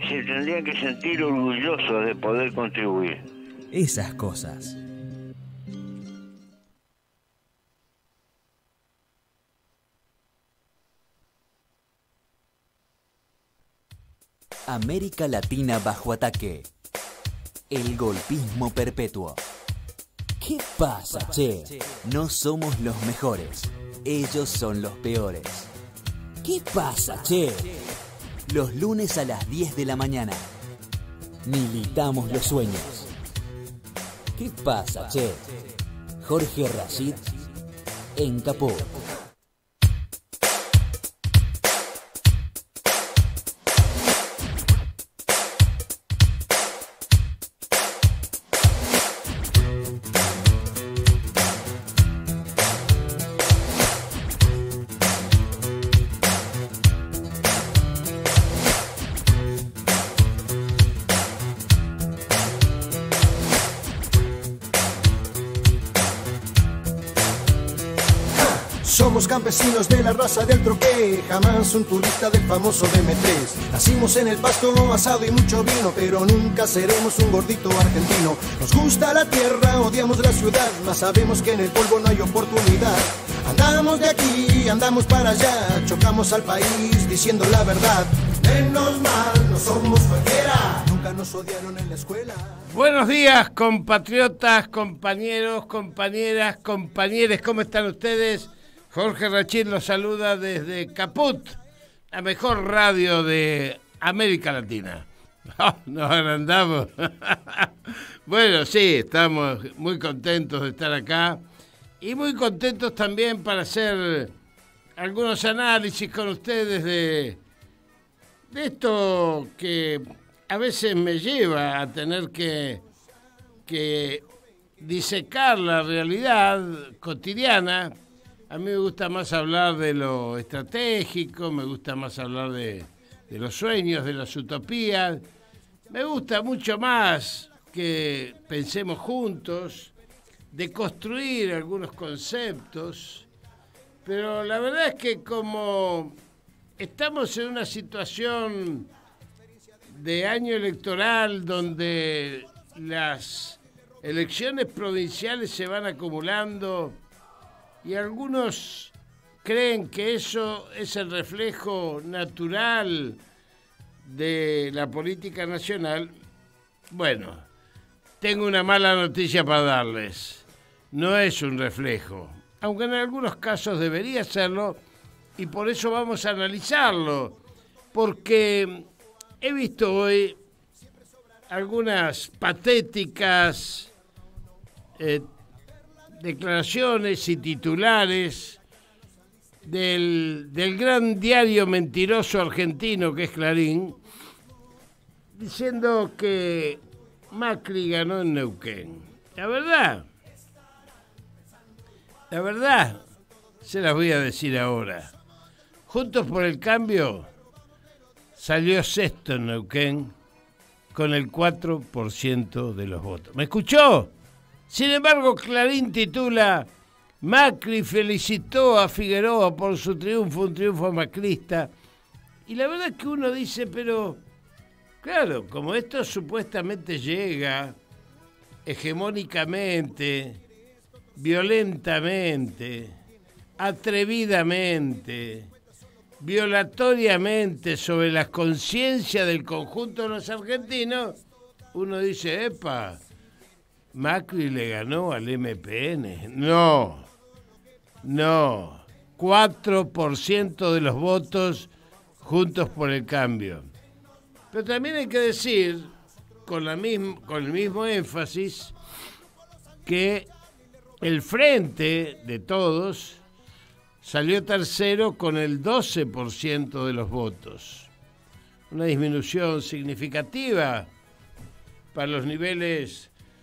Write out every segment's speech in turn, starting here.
se tendrían que sentir orgullosos de poder contribuir. Esas cosas. América Latina bajo ataque. El golpismo perpetuo. ¿Qué pasa, che? No somos los mejores. Ellos son los peores. ¿Qué pasa, che? Los lunes a las 10 de la mañana. Militamos los sueños. ¿Qué pasa, che? Jorge Rashid en Caput. Somos campesinos de la raza del troqué, jamás un turista del famoso BM3. Nacimos en el pasto, asado y mucho vino, pero nunca seremos un gordito argentino. Nos gusta la tierra, odiamos la ciudad, mas sabemos que en el polvo no hay oportunidad. Andamos de aquí, andamos para allá, chocamos al país diciendo la verdad. Menos mal, no somos cualquiera, nunca nos odiaron en la escuela. Buenos días, compatriotas, compañeros, compañeras, compañeres, ¿cómo están ustedes? Jorge Rachid los saluda desde Caput, la mejor radio de América Latina. Oh, nos agrandamos. Bueno, sí, estamos muy contentos de estar acá y muy contentos también para hacer algunos análisis con ustedes de esto que a veces me lleva a tener que disecar la realidad cotidiana. A mí me gusta más hablar de lo estratégico, me gusta más hablar de los sueños, de las utopías. Me gusta mucho más que pensemos juntos, de construir algunos conceptos. Pero la verdad es que como estamos en una situación de año electoral donde las elecciones provinciales se van acumulando, y algunos creen que eso es el reflejo natural de la política nacional. Bueno, tengo una mala noticia para darles. No es un reflejo, aunque en algunos casos debería serlo, y por eso vamos a analizarlo, porque he visto hoy algunas patéticas declaraciones y titulares del gran diario mentiroso argentino que es Clarín, diciendo que Macri ganó en Neuquén. La verdad, se las voy a decir ahora. Juntos por el Cambio salió sexto en Neuquén con el 4% de los votos. ¿Me escuchó? Sin embargo, Clarín titula: Macri felicitó a Figueroa por su triunfo, un triunfo macrista. Y la verdad es que uno dice, pero claro, como esto supuestamente llega hegemónicamente, violentamente, atrevidamente, violatoriamente sobre la conciencia del conjunto de los argentinos, uno dice, epa, Macri le ganó al MPN. No, 4% de los votos Juntos por el Cambio. Pero también hay que decir, con el mismo énfasis, que el Frente de Todos salió tercero con el 12% de los votos. Una disminución significativa para los niveles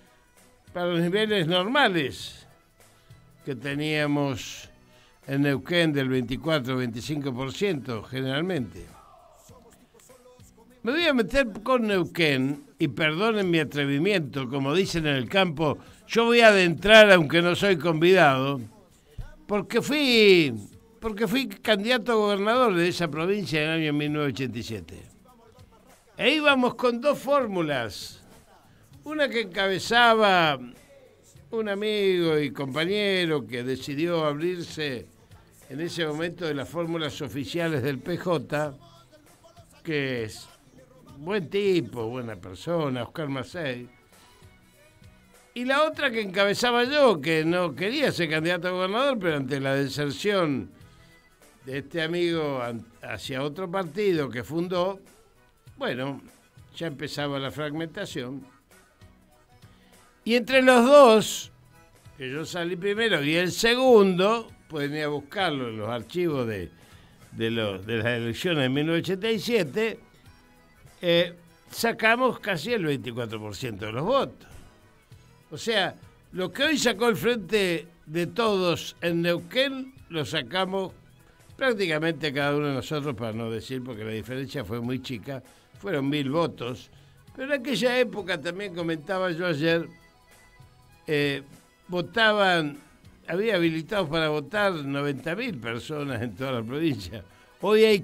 normales que teníamos en Neuquén del 24-25% generalmente. Me voy a meter con Neuquén y perdonen mi atrevimiento, como dicen en el campo, yo voy a adentrar aunque no soy convidado, porque fui candidato a gobernador de esa provincia en el año 1987. E íbamos con dos fórmulas. Una que encabezaba un amigo y compañero que decidió abrirse en ese momento de las fórmulas oficiales del PJ, que es buen tipo, buena persona, Oscar Macei. Y la otra que encabezaba yo, que no quería ser candidato a gobernador, pero ante la deserción de este amigo hacia otro partido que fundó, bueno, ya empezaba la fragmentación. Y entre los dos, que yo salí primero y el segundo, pueden ir a buscarlo en los archivos de las elecciones de 1987, sacamos casi el 24% de los votos. O sea, lo que hoy sacó el Frente de Todos en Neuquén, lo sacamos prácticamente cada uno de nosotros, para no decir, porque la diferencia fue muy chica, fueron 1000 votos. Pero en aquella época, también comentaba yo ayer, votaban, había habilitados para votar 90.000 personas en toda la provincia. Hoy hay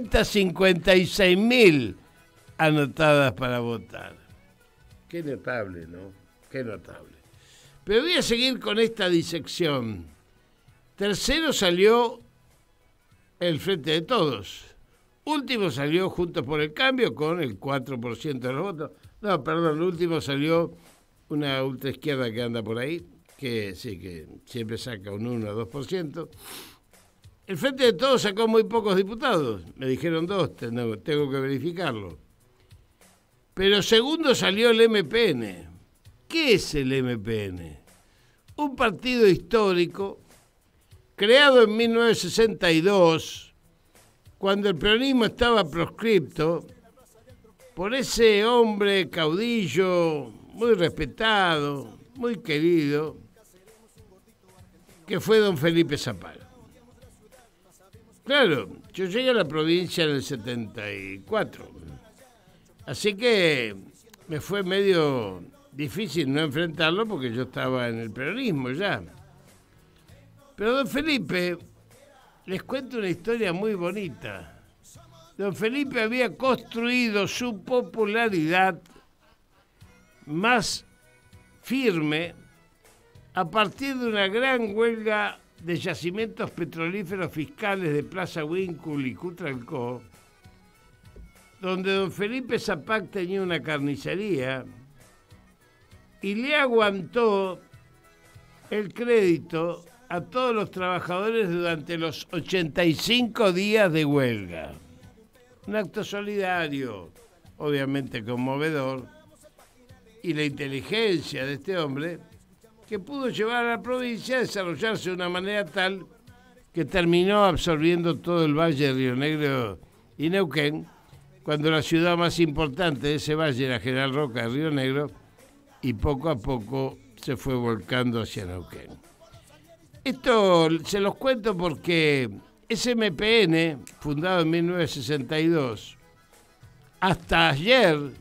556.000 anotadas para votar. Qué notable, ¿no? Qué notable. Pero voy a seguir con esta disección. Tercero salió el Frente de Todos. Último salió Juntos por el Cambio con el 4% de los votos. No, perdón, último salió una ultraizquierda que anda por ahí, que sí, que siempre saca un 1 o 2%. El Frente de Todos sacó muy pocos diputados. Me dijeron 2, tengo que verificarlo. Pero segundo salió el MPN. ¿Qué es el MPN? Un partido histórico creado en 1962, cuando el peronismo estaba proscripto, por ese hombre caudillo, muy respetado, muy querido, que fue don Felipe Zapag. Claro, yo llegué a la provincia en el 74, así que me fue medio difícil no enfrentarlo porque yo estaba en el peronismo ya. Pero don Felipe, les cuento una historia muy bonita. Don Felipe había construido su popularidad más firme a partir de una gran huelga de yacimientos petrolíferos fiscales de Plaza Huíncul y Cutralcó, donde don Felipe Zapag tenía una carnicería y le aguantó el crédito a todos los trabajadores durante los 85 días de huelga. Un acto solidario, obviamente conmovedor, y la inteligencia de este hombre que pudo llevar a la provincia a desarrollarse de una manera tal que terminó absorbiendo todo el valle de Río Negro y Neuquén, cuando la ciudad más importante de ese valle era General Roca de Río Negro, y poco a poco se fue volcando hacia Neuquén. Esto se los cuento porque ese MPN, fundado en 1962, hasta ayer,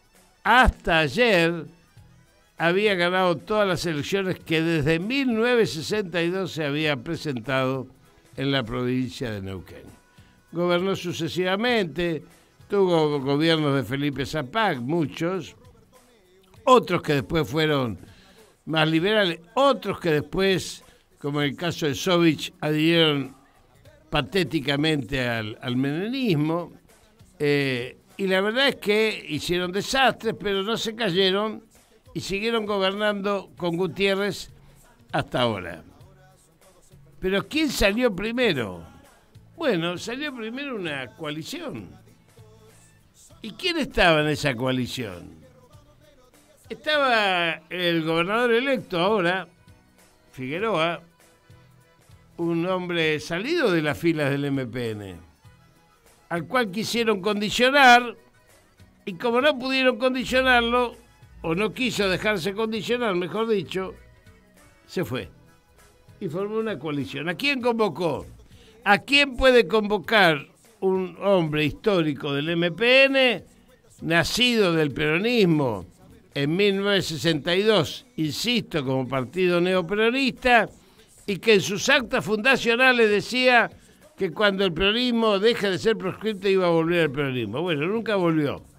había ganado todas las elecciones que desde 1962 se había presentado en la provincia de Neuquén. Gobernó sucesivamente, tuvo gobiernos de Felipe Zapag, muchos, otros que después fueron más liberales, otros que después, como en el caso de Sovich, adhirieron patéticamente al menemismo, y la verdad es que hicieron desastres, pero no se cayeron y siguieron gobernando con Gutiérrez hasta ahora. Pero ¿quién salió primero? Bueno, salió primero una coalición. ¿Y quién estaba en esa coalición? Estaba el gobernador electo ahora, Figueroa, un hombre salido de las filas del MPN, al cual quisieron condicionar, y como no pudieron condicionarlo, o no quiso dejarse condicionar, mejor dicho, se fue y formó una coalición. ¿A quién convocó? ¿A quién puede convocar un hombre histórico del MPN, nacido del peronismo en 1962, insisto, como partido neoperonista, y que en sus actas fundacionales decía que cuando el peronismo deje de ser proscripto iba a volver al peronismo? Bueno, nunca volvió.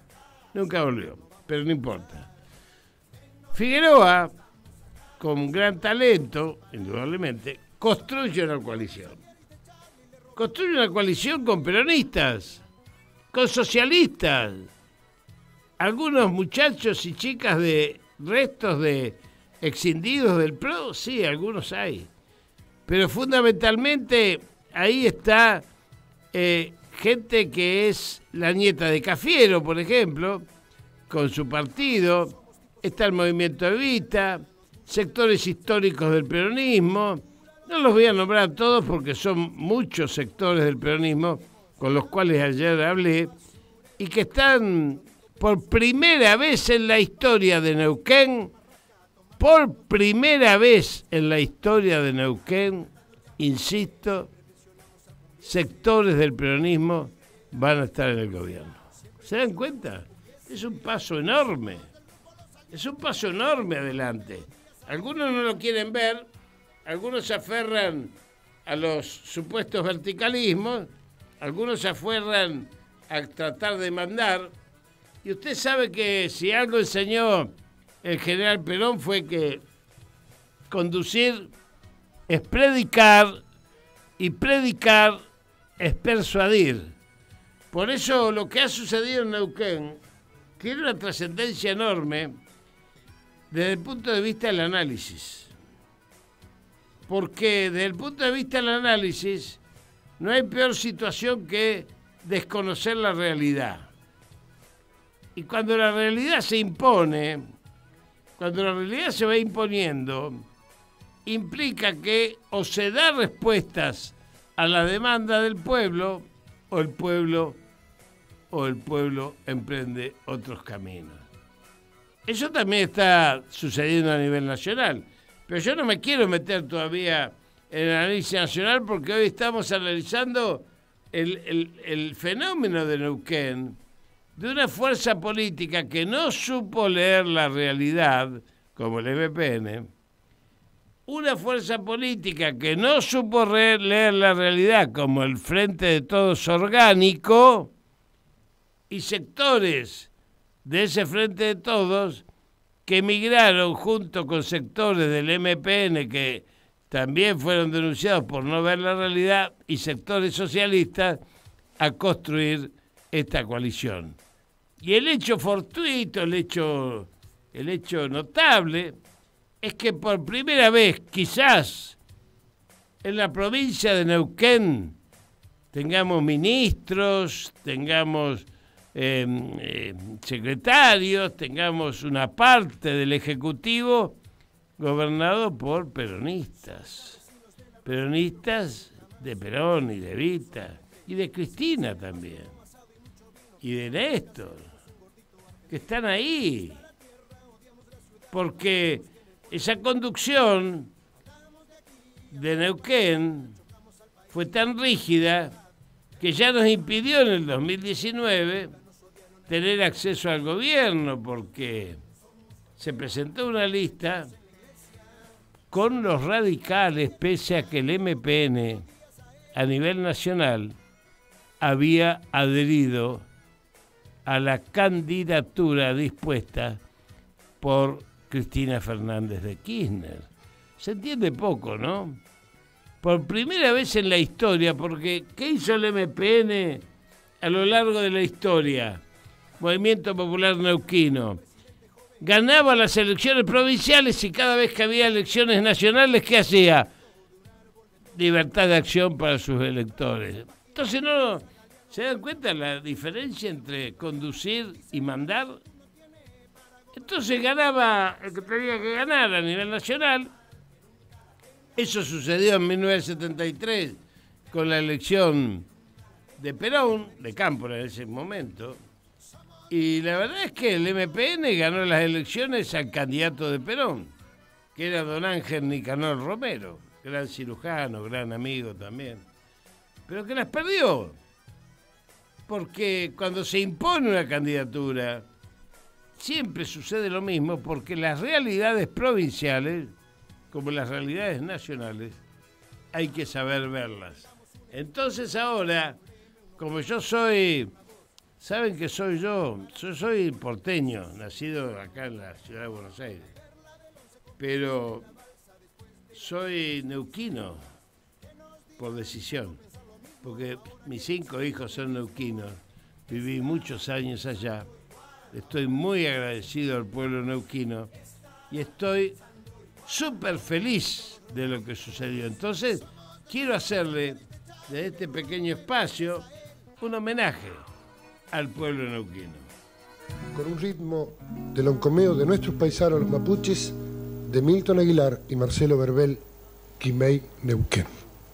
Nunca volvió, pero no importa. Figueroa, con gran talento, indudablemente, construye una coalición. Construye una coalición con peronistas, con socialistas, algunos muchachos y chicas de restos de excindidos del PRO, sí, algunos hay. Pero fundamentalmente ahí está gente que es la nieta de Cafiero, por ejemplo, con su partido. Está el movimiento Evita, sectores históricos del peronismo. No los voy a nombrar todos porque son muchos sectores del peronismo con los cuales ayer hablé y que están por primera vez en la historia de Neuquén, por primera vez en la historia de Neuquén, insisto, sectores del peronismo van a estar en el gobierno. ¿Se dan cuenta? Es un paso enorme. Es un paso enorme adelante. Algunos no lo quieren ver, algunos se aferran a los supuestos verticalismos, algunos se aferran a tratar de mandar. Y usted sabe que si algo enseñó el general Perón fue que conducir es predicar y predicar es persuadir. Por eso lo que ha sucedido en Neuquén tiene una trascendencia enorme desde el punto de vista del análisis. Porque desde el punto de vista del análisis no hay peor situación que desconocer la realidad. Y cuando la realidad se impone, cuando la realidad se va imponiendo, implica que o se da respuestas a la demanda del pueblo, o el pueblo emprende otros caminos. Eso también está sucediendo a nivel nacional, pero yo no me quiero meter todavía en el análisis nacional porque hoy estamos analizando el fenómeno de Neuquén, de una fuerza política que no supo leer la realidad, como el MPN, una fuerza política que no supo leer la realidad, como el Frente de Todos Orgánico, y sectores de ese Frente de Todos que emigraron junto con sectores del MPN que también fueron denunciados por no ver la realidad y sectores socialistas a construir esta coalición. Y el hecho fortuito, el hecho notable, es que por primera vez, quizás, en la provincia de Neuquén, tengamos ministros, tengamos secretarios, tengamos una parte del Ejecutivo gobernado por peronistas. Peronistas de Perón y de Evita, y de Cristina también, y de Néstor, que están ahí. Porque esa conducción de Neuquén fue tan rígida que ya nos impidió en el 2019 tener acceso al gobierno, porque se presentó una lista con los radicales, pese a que el MPN a nivel nacional había adherido a la candidatura dispuesta por Cristina Fernández de Kirchner. Se entiende poco, ¿no? Por primera vez en la historia, porque ¿qué hizo el MPN a lo largo de la historia? Movimiento Popular Neuquino. Ganaba las elecciones provinciales y cada vez que había elecciones nacionales, ¿qué hacía? Libertad de acción para sus electores. Entonces, ¿no se dan cuenta la diferencia entre conducir y mandar? Entonces ganaba el que tenía que ganar a nivel nacional. Eso sucedió en 1973 con la elección de Perón, de Cámpora en ese momento. Y la verdad es que el MPN ganó las elecciones al candidato de Perón, que era don Ángel Nicanor Romero, gran cirujano, gran amigo también, pero que las perdió. Porque cuando se impone una candidatura, siempre sucede lo mismo, porque las realidades provinciales, como las realidades nacionales, hay que saber verlas. Entonces ahora, como yo soy saben que soy yo soy porteño, nacido acá en la ciudad de Buenos Aires, pero soy neuquino por decisión, porque mis 5 hijos son neuquinos, viví muchos años allá, estoy muy agradecido al pueblo neuquino y estoy súper feliz de lo que sucedió. Entonces, quiero hacerle de este pequeño espacio un homenaje al pueblo neuquino. Con un ritmo del oncomeo de nuestros paisanos los mapuches, de Milton Aguilar y Marcelo Verbel, Quimei, Neuquén.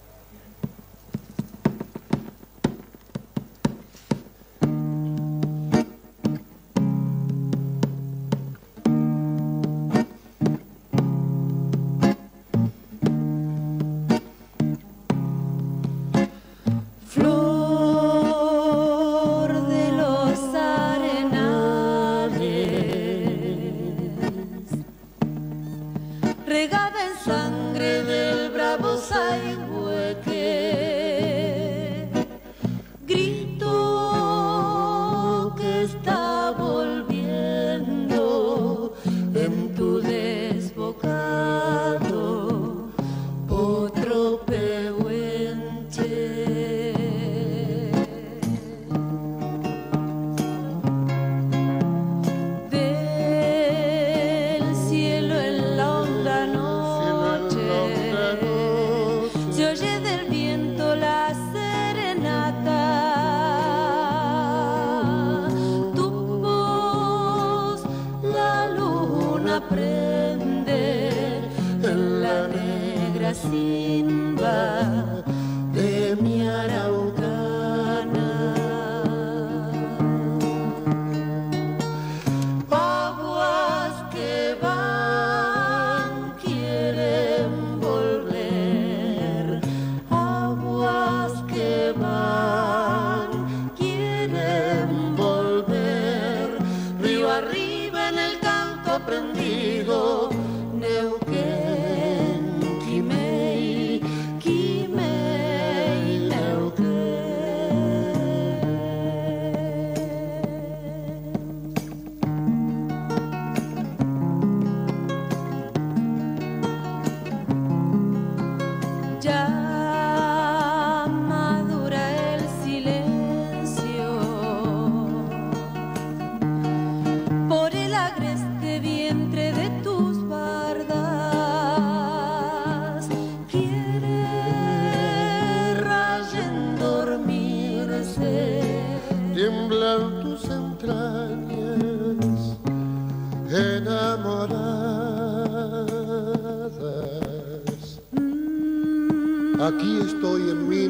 Aquí estoy en mi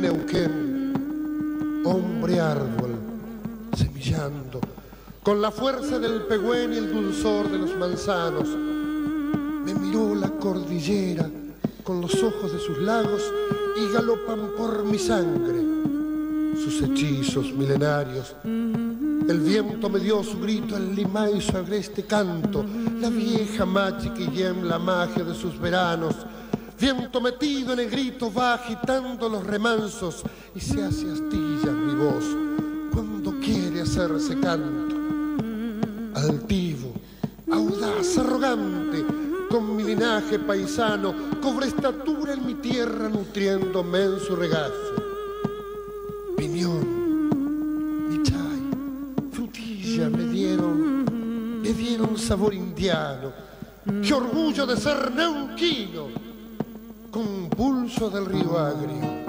Neuquén, hombre árbol, semillando, con la fuerza del pehuen y el dulzor de los manzanos. Me miró la cordillera con los ojos de sus lagos y galopan por mi sangre sus hechizos milenarios. El viento me dio su grito, el limay su agreste canto, la vieja machi que la magia de sus veranos. Viento metido en el grito va agitando los remansos y se hace astilla mi voz cuando quiere hacerse canto. Altivo, audaz, arrogante, con mi linaje paisano, cobré estatura en mi tierra nutriéndome en su regazo. Piñón, nichay, frutilla me dieron sabor indiano. Qué orgullo de ser neuquino, con pulso del río agrio.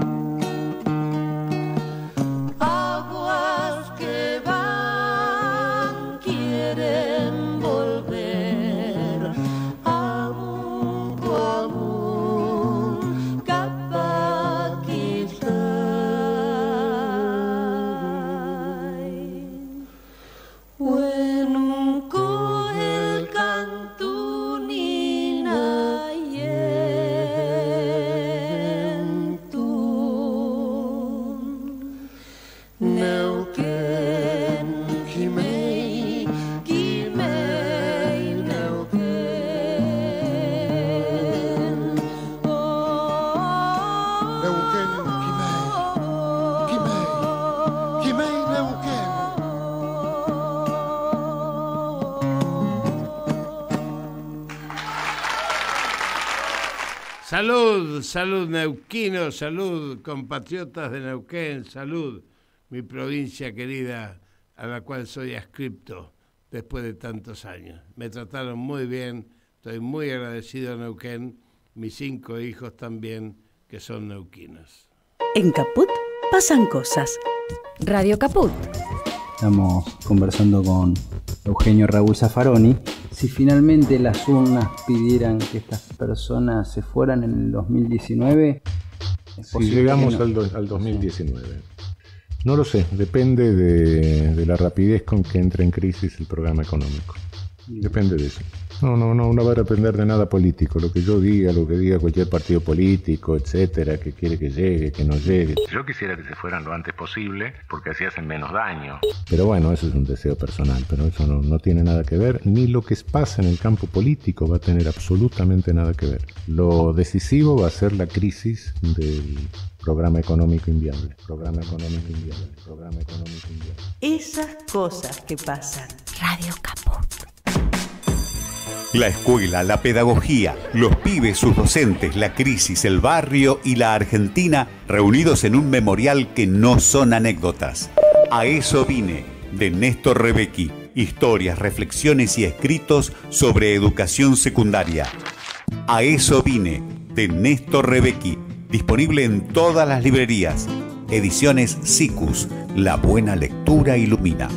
Aguas que van quieren volver, aún, Capaquistán. Huenunco el cantunina Neuquén, Quimei, Quimei, Neuquén. Neuquén, Quimei, Quimei, Quimei, Neuquén. Salud, salud neuquinos, salud compatriotas de Neuquén, salud mi provincia querida a la cual soy adscripto después de tantos años. Me trataron muy bien, estoy muy agradecido a Neuquén, mis 5 hijos también que son neuquinos. En Caput pasan cosas. Radio Caput. Estamos conversando con Eugenio Raúl Zaffaroni. Si finalmente las urnas pidieran que estas personas se fueran en el 2019, si llegamos al 2019. No lo sé, depende de la rapidez con que entre en crisis el programa económico. Depende de eso. No va a depender de nada político. Lo que yo diga, lo que diga cualquier partido político, etcétera, que quiere que llegue, que no llegue. Yo quisiera que se fueran lo antes posible, porque así hacen menos daño. Pero bueno, eso es un deseo personal, pero eso no tiene nada que ver, ni lo que pasa en el campo político va a tener absolutamente nada que ver. Lo decisivo va a ser la crisis del programa económico inviable. Esas cosas que pasan. Radio Caput. La escuela, la pedagogía, los pibes, sus docentes, la crisis, el barrio y la Argentina reunidos en un memorial que no son anécdotas. A eso vine, de Néstor Rebecki. Historias, reflexiones y escritos sobre educación secundaria. A eso vine, de Néstor Rebecki. Disponible en todas las librerías. Ediciones Sicus. La buena lectura ilumina.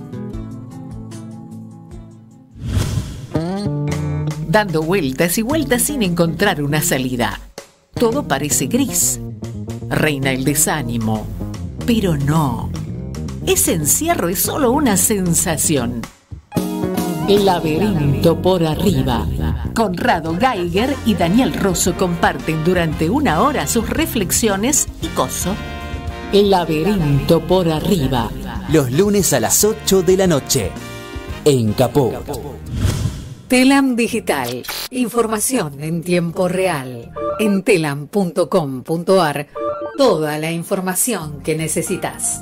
Dando vueltas y vueltas sin encontrar una salida. Todo parece gris. Reina el desánimo. Pero no. Ese encierro es solo una sensación. El laberinto por arriba. Conrado Geiger y Daniel Rosso comparten durante 1 hora sus reflexiones y coso. El laberinto por arriba. Los lunes a las 8 de la noche. En Caput. Telam Digital. Información en tiempo real. En telam.com.ar. Toda la información que necesitas.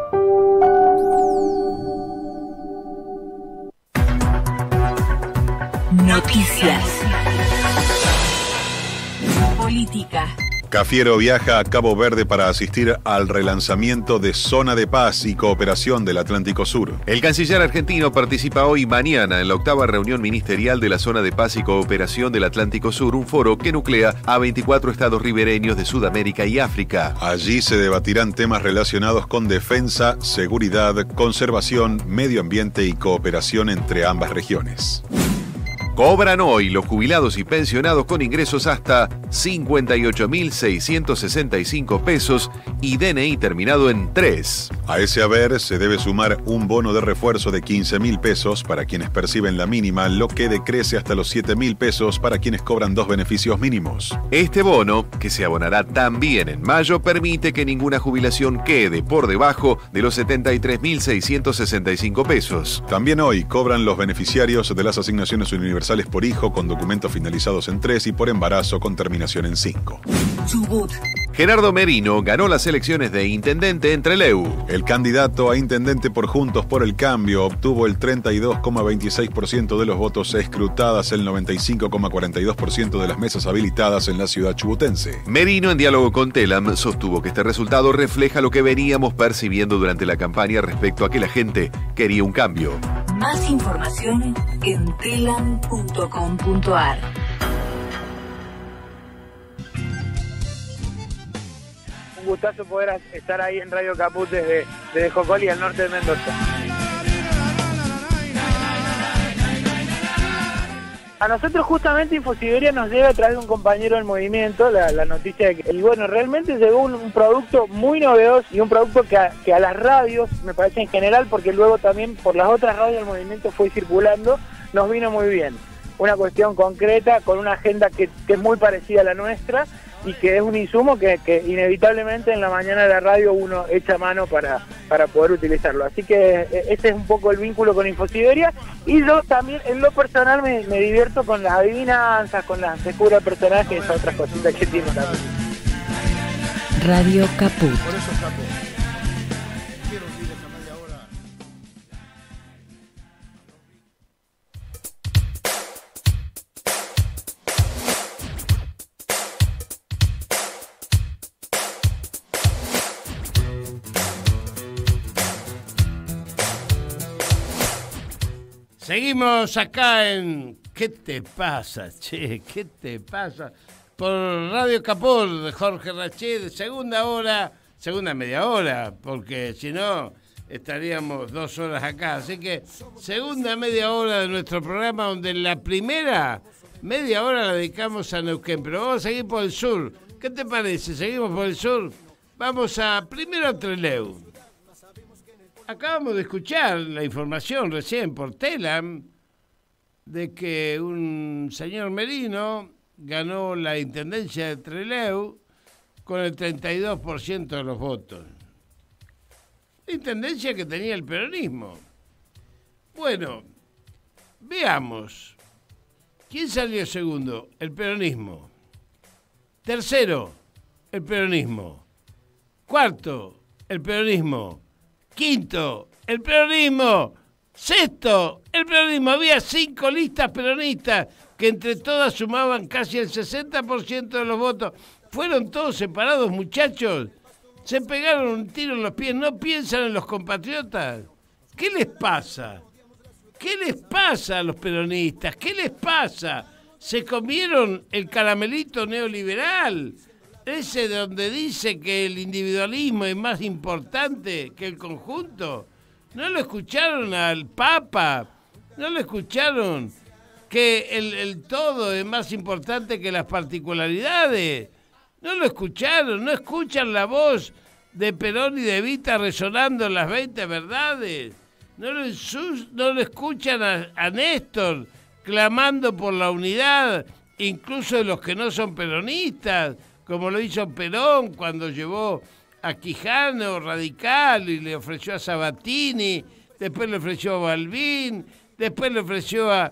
Noticias. Política. Cafiero viaja a Cabo Verde para asistir al relanzamiento de Zona de Paz y Cooperación del Atlántico Sur. El canciller argentino participa hoy y mañana en la 8ª reunión ministerial de la Zona de Paz y Cooperación del Atlántico Sur, un foro que nuclea a 24 estados ribereños de Sudamérica y África. Allí se debatirán temas relacionados con defensa, seguridad, conservación, medio ambiente y cooperación entre ambas regiones. Cobran hoy los jubilados y pensionados con ingresos hasta 58.665 pesos y DNI terminado en 3. A ese haber se debe sumar un bono de refuerzo de 15.000 pesos para quienes perciben la mínima, lo que decrece hasta los 7.000 pesos para quienes cobran 2 beneficios mínimos. Este bono, que se abonará también en mayo, permite que ninguna jubilación quede por debajo de los 73.665 pesos. También hoy cobran los beneficiarios de las asignaciones universales por hijo con documentos finalizados en 3 y por embarazo con terminación en 5. Chubut. Gerardo Merino ganó las elecciones de intendente en Trelew. El candidato a intendente por Juntos por el Cambio obtuvo el 32,26% de los votos escrutadas, el 95,42% de las mesas habilitadas en la ciudad chubutense. Merino, en diálogo con Telam, sostuvo que este resultado refleja lo que veníamos percibiendo durante la campaña respecto a que la gente quería un cambio. Más información en telam.com.ar. Un gustazo poder estar ahí en Radio Caput desde Jocoli, al norte de Mendoza. A nosotros justamente Infosiberia nos llega a través de un compañero del movimiento la noticia de que, y bueno, realmente llegó un producto muy novedoso y un producto que a las radios, me parece en general, porque luego también por las otras radios del movimiento fue circulando, nos vino muy bien. Una cuestión concreta, con una agenda que es muy parecida a la nuestra y que es un insumo que inevitablemente en la mañana de la radio uno echa mano para poder utilizarlo. Así que ese es un poco el vínculo con Infosiberia, y yo también en lo personal me divierto con las adivinanzas, con las lecturas de personajes y esas otras cositas que tiene también. Radio Caput. Por eso, Capo. Seguimos acá en ¿Qué te pasa, che? ¿Qué te pasa? Por Radio Capur de Jorge Rached, segunda media hora, porque si no estaríamos 2 horas acá. Así que segunda media hora de nuestro programa, donde la primera media hora la dedicamos a Neuquén, pero vamos a seguir por el sur. ¿Qué te parece? ¿Seguimos por el sur? Vamos primero a Trelew. Acabamos de escuchar la información recién por Telam de que un señor Merino ganó la intendencia de Trelew con el 32% de los votos. La intendencia que tenía el peronismo. Bueno, veamos. ¿Quién salió segundo? El peronismo. Tercero, el peronismo. Cuarto, el peronismo. Quinto, el peronismo. Sexto, el peronismo. Había 5 listas peronistas que entre todas sumaban casi el 60% de los votos. Fueron todos separados, muchachos. Se pegaron un tiro en los pies. ¿No piensan en los compatriotas? ¿Qué les pasa? ¿Qué les pasa a los peronistas? ¿Qué les pasa? ¿Se comieron el caramelito neoliberal? Ese donde dice que el individualismo es más importante que el conjunto. ¿No lo escucharon al Papa? ¿No lo escucharon que el todo es más importante que las particularidades? ¿No lo escucharon? ¿No escuchan la voz de Perón y de Evita resonando en las 20 verdades? ¿No lo escuchan a Néstor clamando por la unidad, incluso de los que no son peronistas, como lo hizo Perón cuando llevó a Quijano radical y le ofreció a Sabatini, después le ofreció a Balbín, después le ofreció a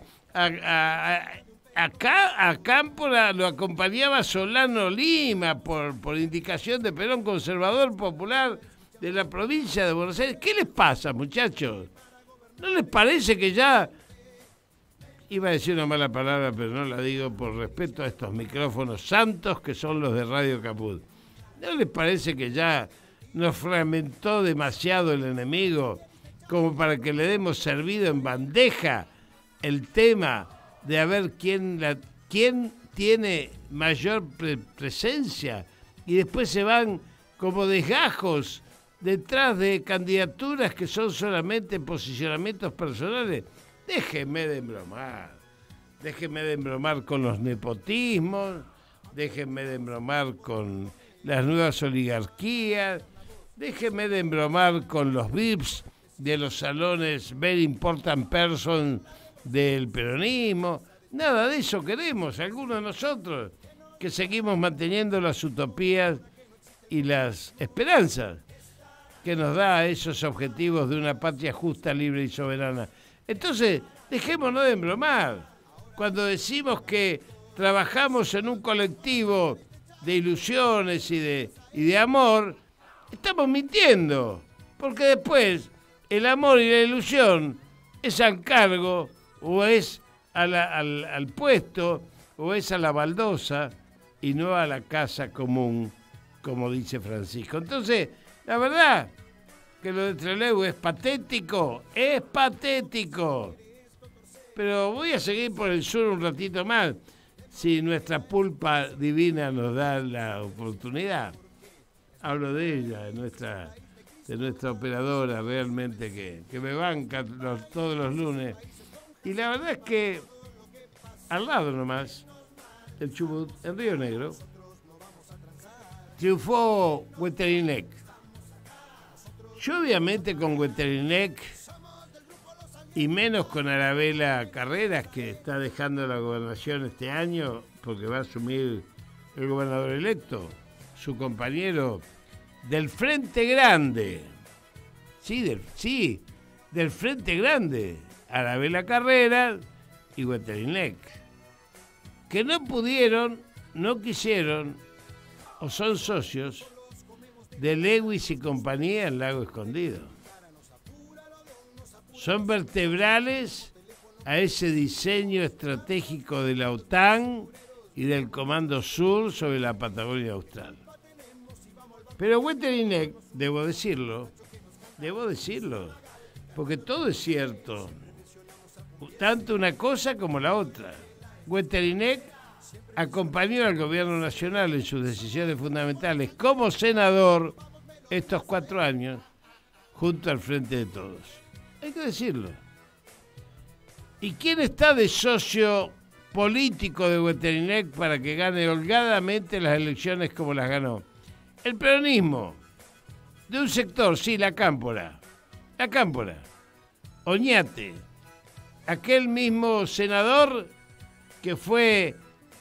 Cámpora, lo acompañaba Solano Lima por indicación de Perón, conservador popular de la provincia de Buenos Aires? ¿Qué les pasa, muchachos? ¿No les parece que ya... Iba a decir una mala palabra, pero no la digo por respeto a estos micrófonos santos que son los de Radio Caput. ¿No les parece que ya nos fragmentó demasiado el enemigo como para que le demos servido en bandeja el tema de a ver quién tiene mayor presencia, y después se van como desgajos detrás de candidaturas que son solamente posicionamientos personales? Déjenme de embromar con los nepotismos, déjenme de embromar con las nuevas oligarquías, déjenme de embromar con los VIPs de los salones Very Important Person del peronismo. Nada de eso queremos, algunos de nosotros que seguimos manteniendo las utopías y las esperanzas que nos da esos objetivos de una patria justa, libre y soberana. Entonces, dejémonos de embromar. Cuando decimos que trabajamos en un colectivo de ilusiones y de amor, estamos mintiendo, porque después el amor y la ilusión es al cargo, o es al puesto, o es a la baldosa, y no a la casa común, como dice Francisco. Entonces, la verdad que lo de Trelew es patético, pero voy a seguir por el sur un ratito más, si nuestra pulpa divina nos da la oportunidad. Hablo de ella, de nuestra operadora realmente que me banca todos los lunes. Y la verdad es que al lado nomás, el Chubut, en Río Negro, triunfó Huetelinec. Yo obviamente con Huetelinec, y menos con Arabela Carreras, que está dejando la gobernación este año, porque va a asumir el gobernador electo, su compañero del Frente Grande. Del Frente Grande, Arabela Carreras y Huetelinec, que no pudieron, no quisieron, o son socios de Lewis y compañía en Lago Escondido. Son vertebrales a ese diseño estratégico de la OTAN y del Comando Sur sobre la Patagonia Austral. Pero Huetelinec, debo decirlo, porque todo es cierto. tanto una cosa como la otra. Wetterinek acompañó al gobierno nacional en sus decisiones fundamentales como senador estos 4 años junto al Frente de Todos. Hay que decirlo. ¿Y quién está de socio político de Wetterinek para que gane holgadamente las elecciones como las ganó? El peronismo. De un sector, sí, la Cámpora. La Cámpora. Oñate. Aquel mismo senador que fue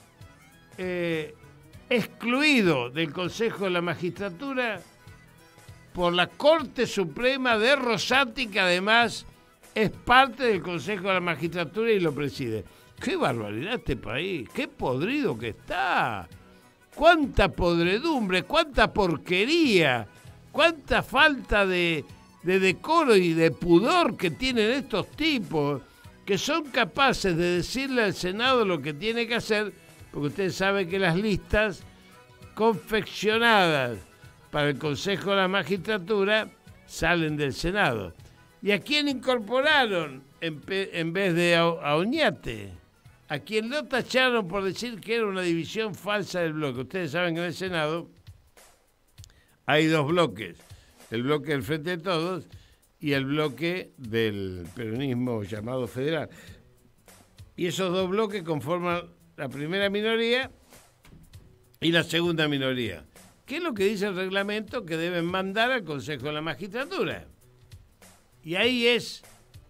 excluido del Consejo de la Magistratura por la Corte Suprema de Rosati, que además es parte del Consejo de la Magistratura y lo preside. ¡Qué barbaridad este país! ¡Qué podrido que está! ¡Cuánta podredumbre! ¡Cuánta porquería! ¡Cuánta falta de decoro y de pudor que tienen estos tipos, que son capaces de decirle al Senado lo que tiene que hacer, porque ustedes saben que las listas confeccionadas para el Consejo de la Magistratura salen del Senado. ¿Y a quién incorporaron en vez de a Oñate? A quien lo tacharon por decir que era una división falsa del bloque. Ustedes saben que en el Senado hay 2 bloques. El bloque del Frente de Todos y el bloque del peronismo llamado federal. Y esos 2 bloques conforman la primera minoría y la segunda minoría. ¿Qué es lo que dice el reglamento? Que deben mandar al Consejo de la Magistratura. Y ahí es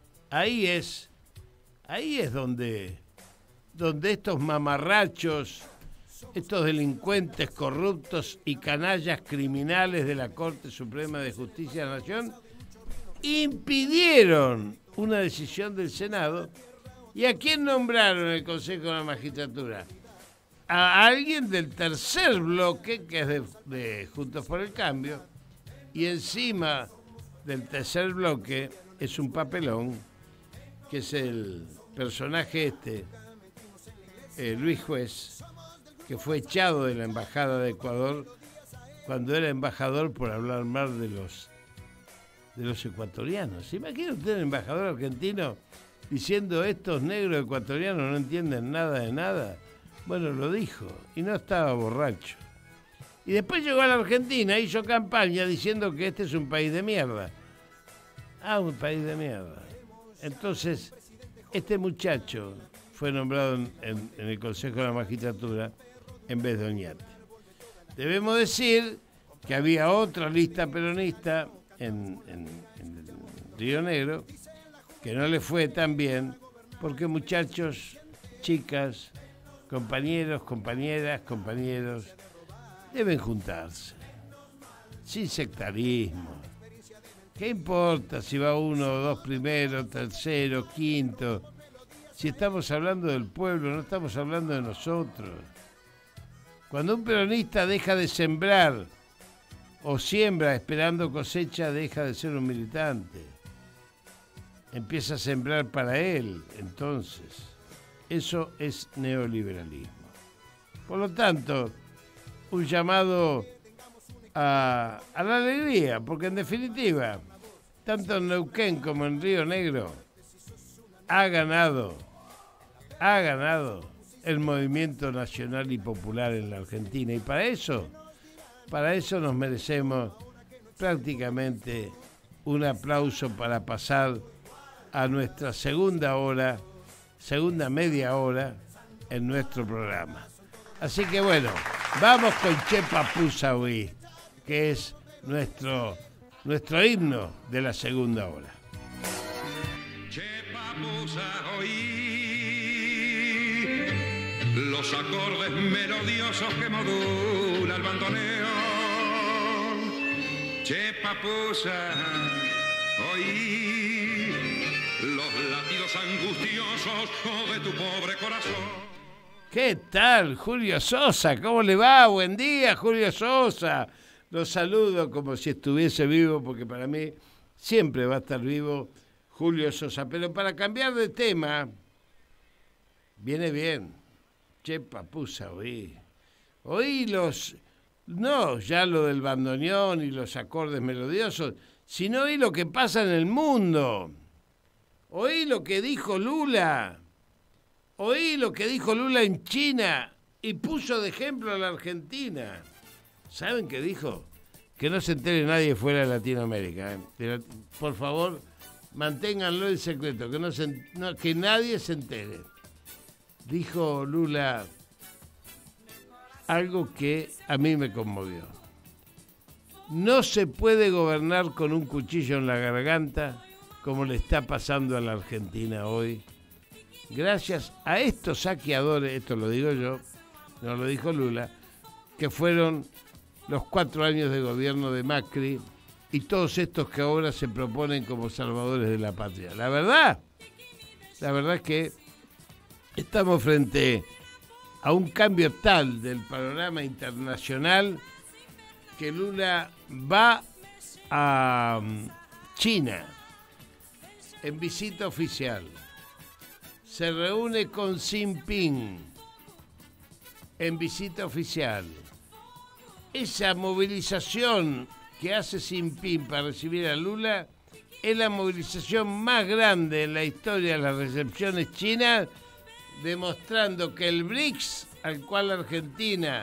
donde estos mamarrachos, estos delincuentes corruptos y canallas criminales de la Corte Suprema de Justicia de la Nación impidieron una decisión del Senado. ¿Y a quién nombraron el Consejo de la Magistratura? A alguien del tercer bloque, que es de Juntos por el Cambio, y encima del tercer bloque es un papelón, que es el personaje Luis Juez, que fue echado de la Embajada de Ecuador cuando era embajador por hablar mal de los ecuatorianos. Imagina usted el embajador argentino diciendo estos negros ecuatorianos no entienden nada de nada. Bueno, lo dijo y no estaba borracho. Y después llegó a la Argentina, hizo campaña diciendo que este es un país de mierda. Ah, un país de mierda. Entonces, este muchacho fue nombrado en el Consejo de la Magistratura en vez de Oñate. Debemos decir que había otra lista peronista en Río Negro que no le fue tan bien porque muchachos, chicas, compañeros, compañeras, compañeros deben juntarse sin sectarismo. ¿Qué importa si va 1 o 2 primero, tercero, quinto? Si estamos hablando del pueblo, no estamos hablando de nosotros. Cuando un peronista deja de sembrar o siembra esperando cosecha, deja de ser un militante. Empieza a sembrar para él, entonces. Eso es neoliberalismo. Por lo tanto, un llamado a la alegría, porque en definitiva, tanto en Neuquén como en Río Negro, ha ganado el movimiento nacional y popular en la Argentina. Y para eso nos merecemos prácticamente un aplauso para pasar a nuestra segunda media hora en nuestro programa. Así que bueno, vamos con Che Papusa Oí, que es nuestro himno de la segunda hora. Che Papusa Oí, los acordes melodiosos que modula el bandoneón. Che Papusa Oí, los latidos angustiosos de tu pobre corazón. ¿Qué tal, Julio Sosa? ¿Cómo le va? Buen día, Julio Sosa. Los saludo como si estuviese vivo, porque para mí siempre va a estar vivo Julio Sosa. Pero para cambiar de tema, viene bien. Che Papusa, oí ya lo del bandoneón y los acordes melodiosos, sino oí lo que pasa en el mundo. Oí lo que dijo Lula. Oí lo que dijo Lula en China y puso de ejemplo a la Argentina. ¿Saben qué dijo? Que no se entere nadie fuera de Latinoamérica. Por favor, manténganlo en secreto, que nadie se entere. Dijo Lula algo que a mí me conmovió. No se puede gobernar con un cuchillo en la garganta como le está pasando a la Argentina hoy. Gracias a estos saqueadores, esto lo digo yo, no lo dijo Lula, que fueron los 4 años de gobierno de Macri y todos estos que ahora se proponen como salvadores de la patria. La verdad es que estamos frente a un cambio tal del panorama internacional que Lula va a China en visita oficial. Se reúne con Xi Jinping en visita oficial. Esa movilización que hace Xi Jinping para recibir a Lula es la movilización más grande en la historia de las recepciones chinas, demostrando que el BRICS, al cual Argentina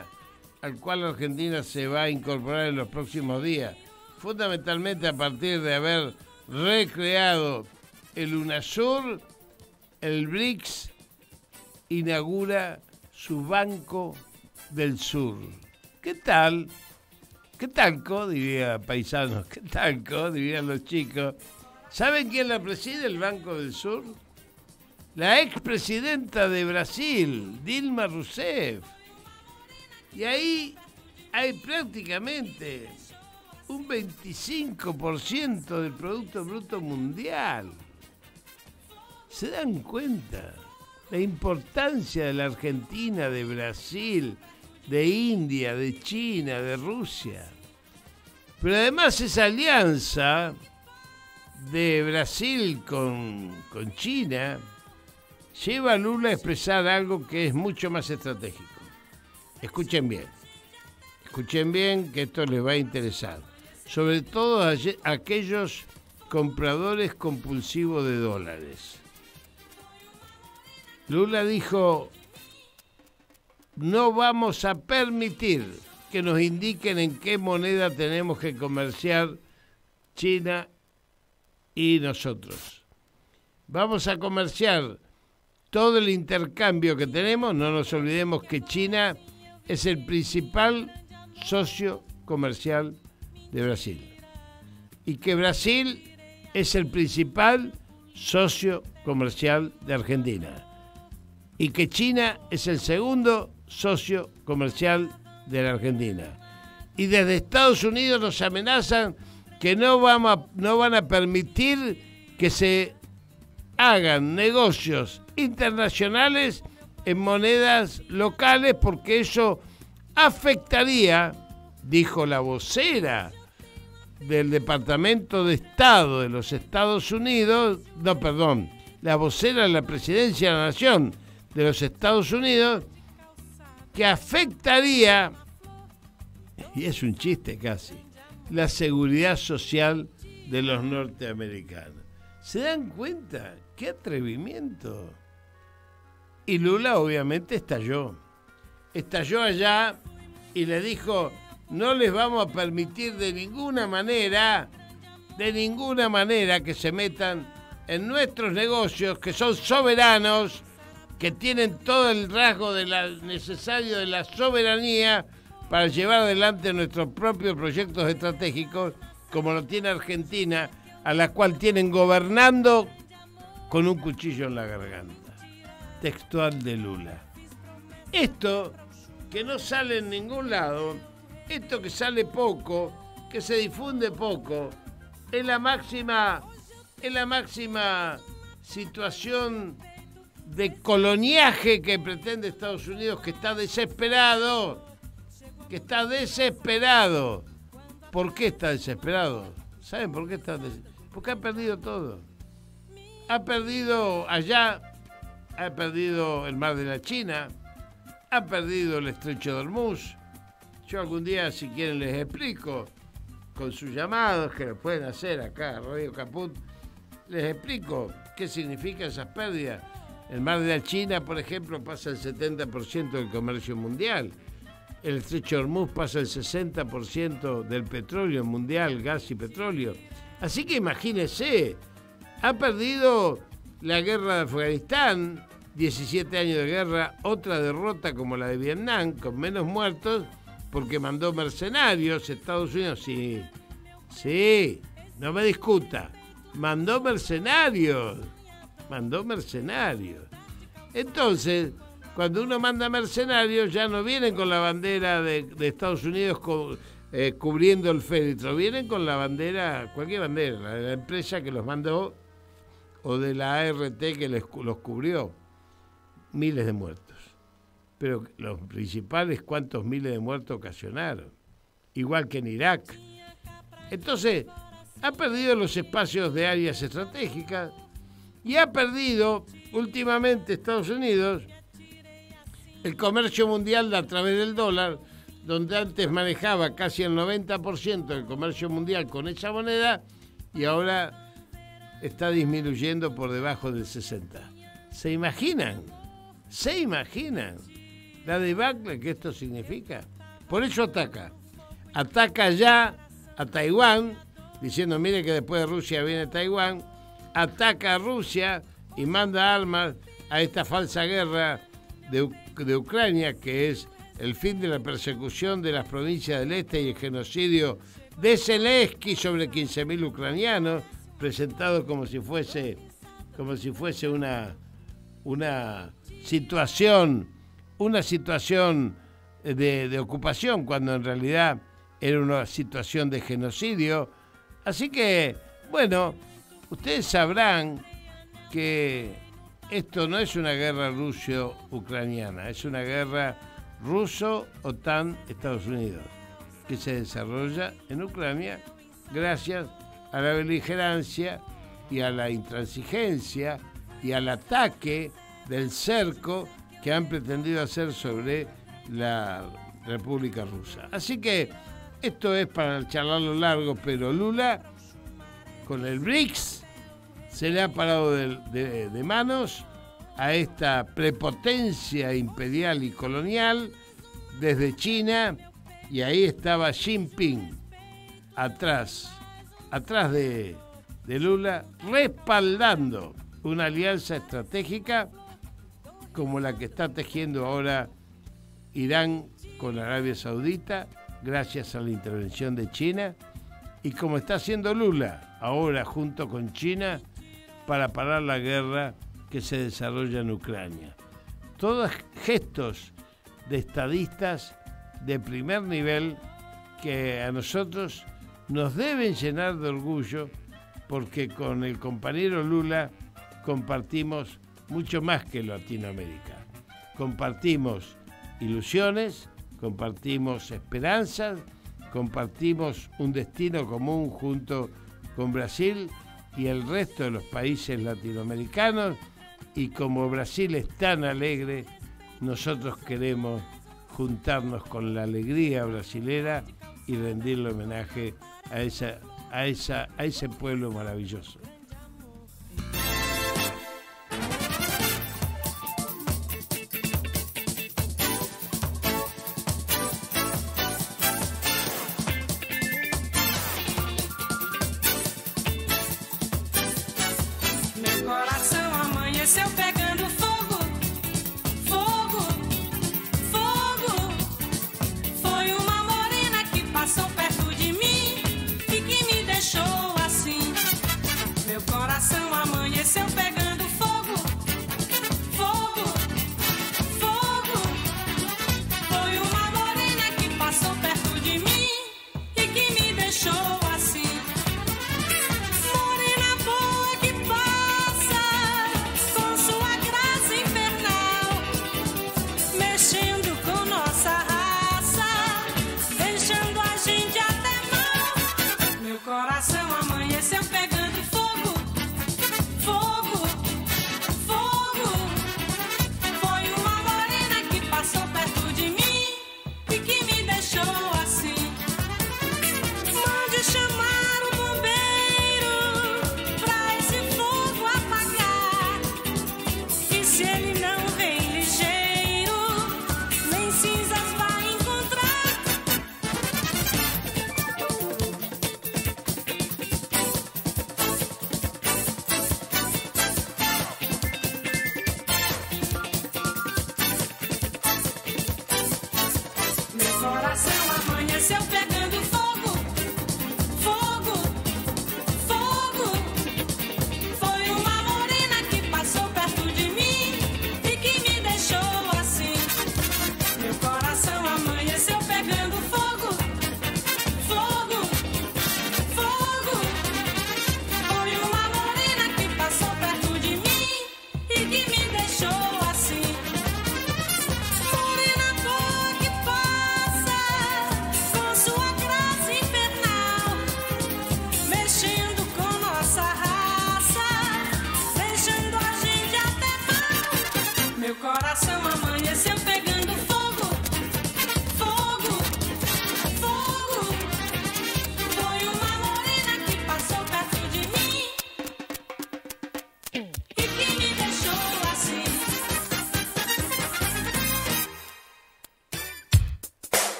se va a incorporar en los próximos días, fundamentalmente a partir de haber recreado el UNASUR, el BRICS inaugura su Banco del Sur. ¿Qué tal? ¿Qué talco? Diría paisanos. ¿Qué talco? Dirían los chicos. ¿Saben quién la preside el Banco del Sur? La expresidenta de Brasil, Dilma Rousseff. Y ahí hay prácticamente un 25% del Producto Bruto Mundial. ¿Se dan cuenta? La importancia de la Argentina, de Brasil, de India, de China, de Rusia. Pero además esa alianza de Brasil con China lleva a Lula a expresar algo que es mucho más estratégico. Escuchen bien que esto les va a interesar. Sobre todo a aquellos compradores compulsivos de dólares. Lula dijo: no vamos a permitir que nos indiquen en qué moneda tenemos que comerciar China y nosotros. Vamos a comerciar todo el intercambio que tenemos. No nos olvidemos que China es el principal socio comercial de Brasil y que Brasil es el principal socio comercial de Argentina y que China es el segundo socio comercial de la Argentina. Y desde Estados Unidos nos amenazan que no van a permitir que se hagan negocios internacionales en monedas locales porque eso afectaría, dijo la vocera del Departamento de Estado de los Estados Unidos, la vocera de la Presidencia de la Nación de los Estados Unidos, que afectaría, y es un chiste casi, la seguridad social de los norteamericanos. ¿Se dan cuenta? ¡Qué atrevimiento! Y Lula obviamente estalló allá y le dijo: no les vamos a permitir de ninguna manera que se metan en nuestros negocios, que son soberanos, que tienen todo el rasgo necesario de la soberanía para llevar adelante nuestros propios proyectos estratégicos, como lo tiene Argentina, a la cual tienen gobernando con un cuchillo en la garganta. Textual de Lula. Esto que no sale en ningún lado, esto que sale poco, que se difunde poco, es la máxima situación de coloniaje que pretende Estados Unidos, que está desesperado. ¿Por qué está desesperado? ¿Saben por qué está desesperado? Porque ha perdido todo. Ha perdido allá, ha perdido el mar de la China, ha perdido el estrecho de Hormuz. Yo algún día, si quieren, les explico con sus llamados, que lo pueden hacer acá, Radio Caput, les explico ¿Qué significa esas pérdidas? El mar de la China, por ejemplo, pasa el 70% del comercio mundial. El estrecho de Hormuz pasa el 60% del petróleo mundial, gas y petróleo. Así que imagínese, ha perdido la guerra de Afganistán, 17 años de guerra, otra derrota como la de Vietnam, con menos muertos, porque mandó mercenarios. Estados Unidos, sí, no me discuta, mandó mercenarios. Entonces, cuando uno manda mercenarios, ya no vienen con la bandera de Estados Unidos cubriendo el féretro, vienen con la bandera, cualquier bandera, la de la empresa que los mandó o de la ART que los cubrió. Miles de muertos. Pero los principales, ¿cuántos miles de muertos ocasionaron? Igual que en Irak. Entonces, ha perdido los espacios de áreas estratégicas y ha perdido últimamente Estados Unidos el comercio mundial a través del dólar, donde antes manejaba casi el 90% del comercio mundial con esa moneda y ahora está disminuyendo por debajo del 60%. ¿Se imaginan la debacle que esto significa? Por eso ataca ya a Taiwán, diciendo, mire que después de Rusia viene Taiwán, ataca a Rusia y manda armas a esta falsa guerra de Ucrania, que es el fin de la persecución de las provincias del este y el genocidio de Zelensky sobre 15.000 ucranianos, presentado como si fuese una situación de ocupación, cuando en realidad era una situación de genocidio. Así que, bueno, ustedes sabrán que esto no es una guerra ruso-ucraniana, es una guerra ruso-OTAN-Estados Unidos, que se desarrolla en Ucrania gracias a la beligerancia y a la intransigencia y al ataque del cerco que han pretendido hacer sobre la República Rusa. Así que esto es para charlarlo largo, pero Lula con el BRICS se le ha parado de manos a esta prepotencia imperial y colonial desde China, y ahí estaba Xi Jinping atrás de Lula, respaldando una alianza estratégica como la que está tejiendo ahora Irán con Arabia Saudita, gracias a la intervención de China, y como está haciendo Lula ahora junto con China para parar la guerra que se desarrolla en Ucrania. Todos gestos de estadistas de primer nivel que a nosotros nos deben llenar de orgullo, porque con el compañero Lula compartimos mucho más que Latinoamérica. Compartimos ilusiones, compartimos esperanzas, compartimos un destino común junto con Brasil y el resto de los países latinoamericanos, y como Brasil es tan alegre, nosotros queremos juntarnos con la alegría brasilera y rendirle homenaje a ese pueblo maravilloso. Morena boa que passa com sua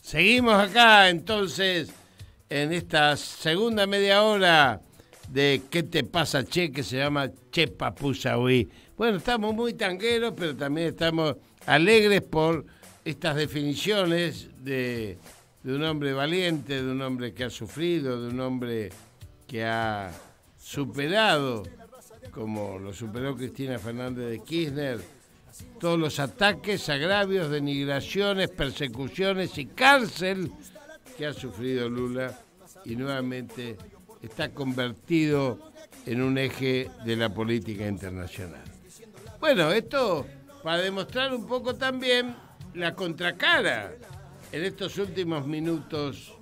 Seguimos acá entonces en esta segunda media hora de ¿Qué te pasa, che? Que se llama Che Papusa Uy. Bueno, estamos muy tangueros, pero también estamos alegres por estas definiciones de un hombre valiente, de un hombre que ha sufrido, de un hombre que ha superado, como lo superó Cristina Fernández de Kirchner, todos los ataques, agravios, denigraciones, persecuciones y cárcel que ha sufrido Lula, y nuevamente está convertido en un eje de la política internacional. Bueno, esto para demostrar un poco también la contracara en estos últimos minutos,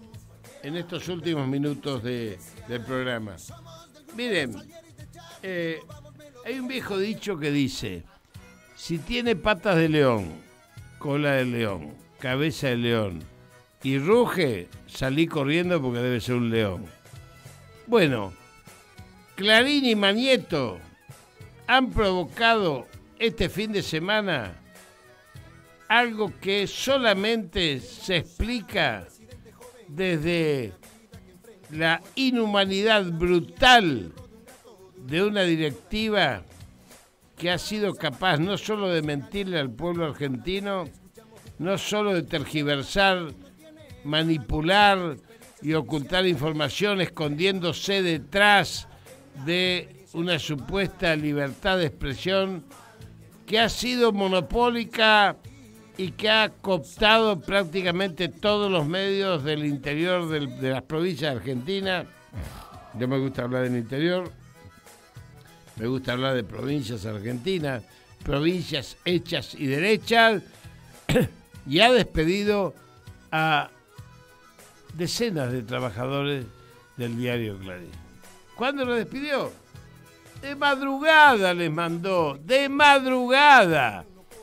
del programa. Miren, hay un viejo dicho que dice: si tiene patas de león, cola de león, cabeza de león y ruge, salí corriendo porque debe ser un león. Bueno, Clarín y Mañeto han provocado este fin de semana algo que solamente se explica desde la inhumanidad brutal de una directiva que ha sido capaz no solo de mentirle al pueblo argentino, no solo de tergiversar, manipular y ocultar información escondiéndose detrás de una supuesta libertad de expresión que ha sido monopólica y que ha cooptado prácticamente todos los medios del interior de las provincias de Argentina. No me gusta hablar del interior, me gusta hablar de provincias argentinas, provincias hechas y derechas, y ha despedido a decenas de trabajadores del diario Clarín. ¿Cuándo lo despidió? De madrugada les mandó, de madrugada.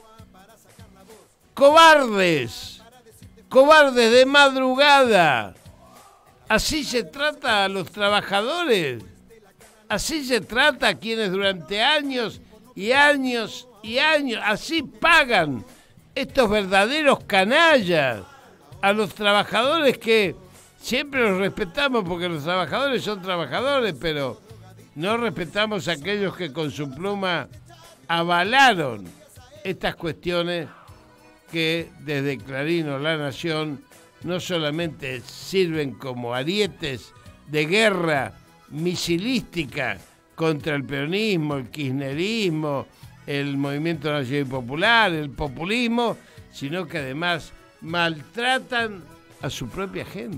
Cobardes, cobardes de madrugada. Así se trata a los trabajadores, así se trata a quienes durante años y años y años, así pagan estos verdaderos canallas a los trabajadores, que siempre los respetamos porque los trabajadores son trabajadores, pero no respetamos a aquellos que con su pluma avalaron estas cuestiones que desde Clarín o La Nación no solamente sirven como arietes de guerra misilística contra el peronismo, el kirchnerismo, el Movimiento Nacional y Popular, el populismo, sino que además maltratan a su propia gente.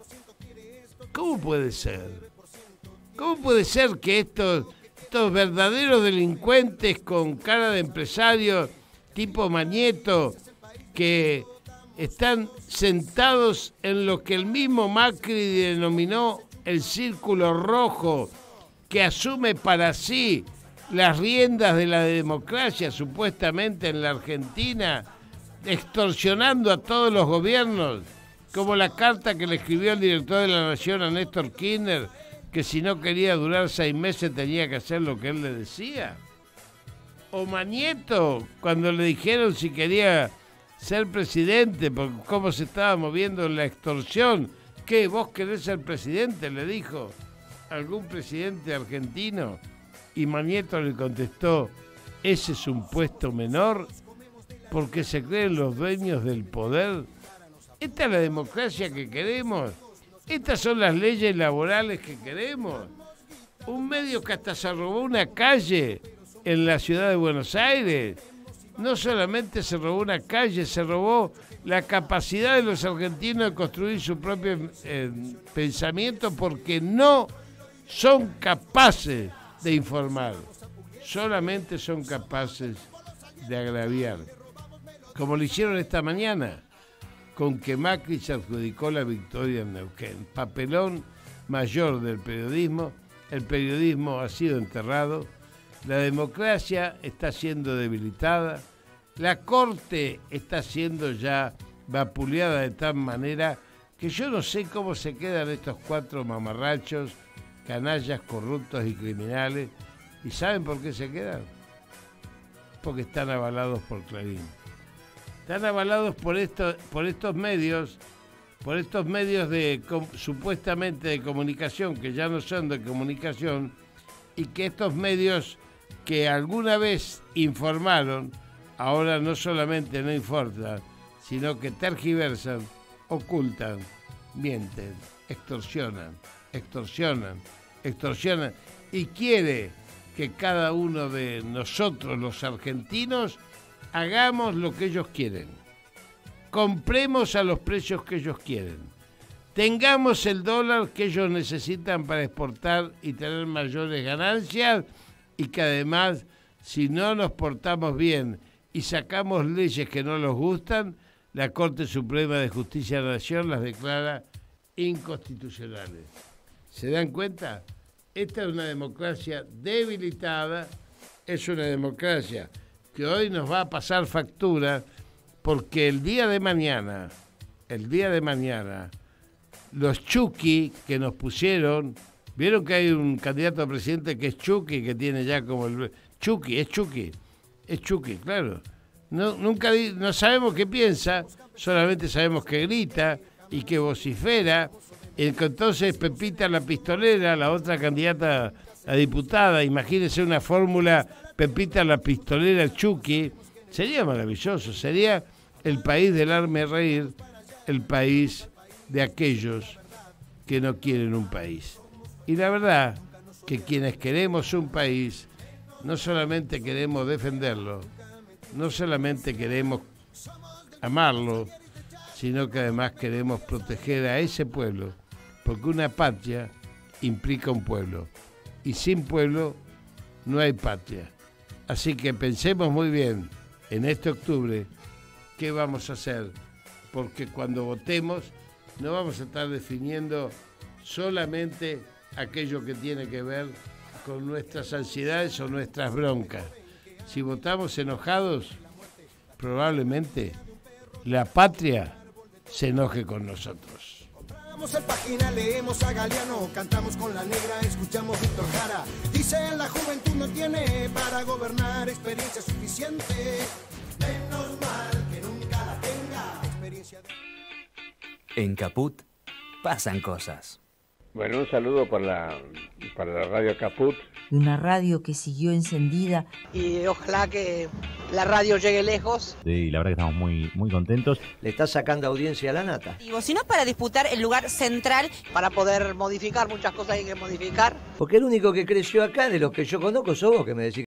¿Cómo puede ser? ¿Cómo puede ser que estos verdaderos delincuentes con cara de empresarios tipo Mañeto, que están sentados en lo que el mismo Macri denominó el círculo rojo, que asume para sí las riendas de la democracia supuestamente en la Argentina, extorsionando a todos los gobiernos, como la carta que le escribió el director de La Nación a Néstor Kirchner, que si no quería durar 6 meses tenía que hacer lo que él le decía? O Mañeto, cuando le dijeron si quería ser presidente, porque cómo se estaba moviendo la extorsión. ¿Qué, vos querés ser presidente?, le dijo algún presidente argentino, y Mañeto le contestó: ese es un puesto menor, porque se creen los dueños del poder. ¿Esta es la democracia que queremos? ¿Estas son las leyes laborales que queremos? Un medio que hasta se robó una calle en la ciudad de Buenos Aires. No solamente se robó una calle, se robó la capacidad de los argentinos de construir su propio pensamiento, porque no son capaces de informar, solamente son capaces de agraviar, como lo hicieron esta mañana, con que Macri se adjudicó la victoria en Neuquén. Papelón mayor del periodismo. El periodismo ha sido enterrado, la democracia está siendo debilitada, la Corte está siendo ya vapuleada de tal manera que yo no sé cómo se quedan estos 4 mamarrachos, canallas, corruptos y criminales. ¿Y saben por qué se quedan? Porque están avalados por Clarín. Están avalados por estos medios por estos medios supuestamente de comunicación, que ya no son de comunicación, y que estos medios que alguna vez informaron, ahora no solamente no informan, sino que tergiversan, ocultan, mienten, extorsionan, y quiere que cada uno de nosotros, los argentinos, hagamos lo que ellos quieren. Compremos a los precios que ellos quieren. Tengamos el dólar que ellos necesitan para exportar y tener mayores ganancias, y que además, si no nos portamos bien y sacamos leyes que no nos gustan, la Corte Suprema de Justicia de la Nación las declara inconstitucionales. ¿Se dan cuenta? Esta es una democracia debilitada, es una democracia que hoy nos va a pasar factura, porque el día de mañana, los Chucky que nos pusieron, vieron que hay un candidato a presidente que es Chucky, que tiene ya como el... Es Chucky, claro. No sabemos qué piensa, solamente sabemos que grita y que vocifera. Entonces Pepita la Pistolera, la otra candidata a diputada, imagínense una fórmula Pepita la Pistolera Chucky, sería maravilloso, sería el país del hazme reír, el país de aquellos que no quieren un país. Y la verdad que quienes queremos un país, no solamente queremos defenderlo, no solamente queremos amarlo, sino que además queremos proteger a ese pueblo, porque una patria implica un pueblo, y sin pueblo no hay patria. Así que pensemos muy bien en este octubre qué vamos a hacer, porque cuando votemos no vamos a estar definiendo solamente aquello que tiene que ver con nuestras ansiedades o nuestras broncas. Si votamos enojados, probablemente la patria se enoje con nosotros. Damos el página, leemos a Galeano, cantamos con la negra, escuchamos Víctor Jara. Dice la juventud no tiene para gobernar experiencia suficiente. Menos mal que nunca la tenga experiencia de... En Caput pasan cosas. Bueno, un saludo para la radio Caput. Una radio que siguió encendida. Y ojalá que la radio llegue lejos. Y la verdad que estamos muy contentos. Le está sacando audiencia a la nata. Digo, si no es para disputar el lugar central, para poder modificar muchas cosas hay que modificar. Porque el único que creció acá, de los que yo conozco, sos vos, que me decís